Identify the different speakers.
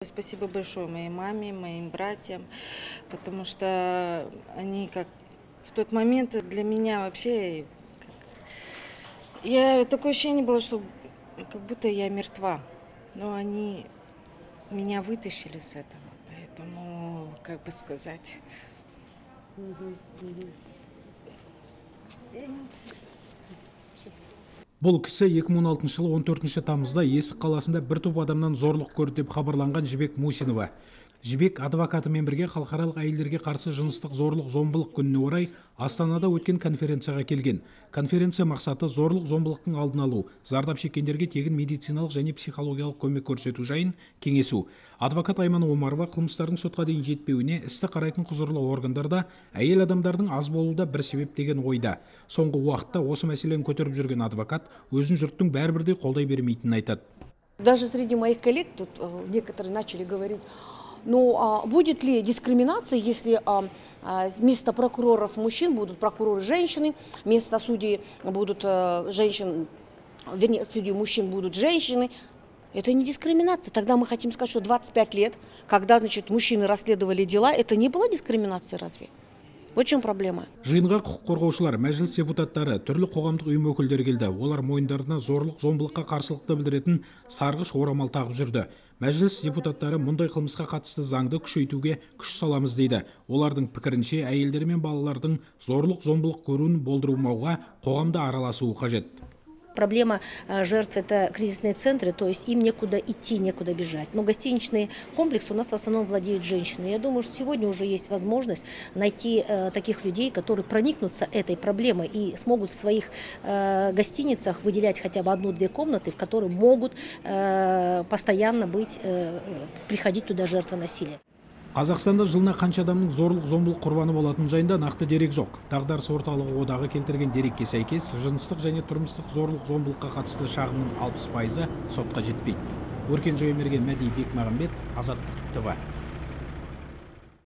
Speaker 1: Спасибо большое моей маме, моим братьям, потому что они как в тот момент для меня вообще, такое ощущение было, что как будто я мертва, но они меня вытащили с этого, поэтому, как бы сказать.
Speaker 2: Бұл кісі 2016 жылы 14 тамызда Есік қаласында бір топ адамнан зорлық көрді деп хабарланған Жібек Мусинова. Жібек адвокатымен бірге халықаралық әйелдерге қарсы жыныстық зорлық-зомбылық күніне орай Астанада өткен конференцияға келген. Конференция мақсаты зорлық-зомбылықтың алдын алу, зардап шеккендерге тегін медициналық және психологиялық көмек көрсету жайын кеңесу. Адвокат Айман Омарова қылмыстардың сотқа дейін жетпеуіне істі қарайтын құзырлы органдарда әйел адамдардың аз болуы бір себеп деген ойда. Соңғы уақытта осы мәселені көтеріп жүрген адвокат өзін жұрттың бәрібірдей қолдай бермейтінін айтады.
Speaker 3: Даже среди моих коллег тут некоторые начали говорить: ну, будет ли дискриминация, если вместо прокуроров мужчин будут прокуроры женщины, вместо судей будут судей мужчин будут женщины? Это не дискриминация. Тогда мы хотим сказать, что 25 лет, когда, значит, мужчины расследовали дела, это не была дискриминация разве? В чем проблема?
Speaker 2: Жиынға құқық қорғаушылар, мәжіліс депутаттары, түрлі қоғамдық ұйым өкілдері келді. Олар мойындарына зорлық-зомбылыққа қарсылықты білдіретін сарғыш орамал тағып жүрді. Мәжіліс депутаттары мұндай қылмысқа қатысты заңды күшейтуге күш саламыз дейді. Олардың пікірінше әйелдер мен балалардың зорлық-зомбылық көруін болдырмауға қоғамда араласуы қажет.
Speaker 4: Проблема жертв – это кризисные центры, то есть им некуда идти, некуда бежать. Но гостиничный комплекс у нас в основном владеют женщины. Я думаю, что сегодня уже есть возможность найти таких людей, которые проникнутся этой проблемой и смогут в своих гостиницах выделять хотя бы 1-2 комнаты, в которые могут постоянно приходить туда жертвы насилия.
Speaker 2: Қазақстанда жылына қанша адамның зорлық-зомбылық құрбаны болатын жайында нақты дерек жоқ. Дағдарыс орталығы одағы келтірген дерекке сәйкес, жыныстық және тұрмыстық зорлық-зомбылыққа қатысты шағымның 60% сотқа жетпейді. Өркен Жоймерген, Мәди Бекмағамбет, Азаттық ТВ.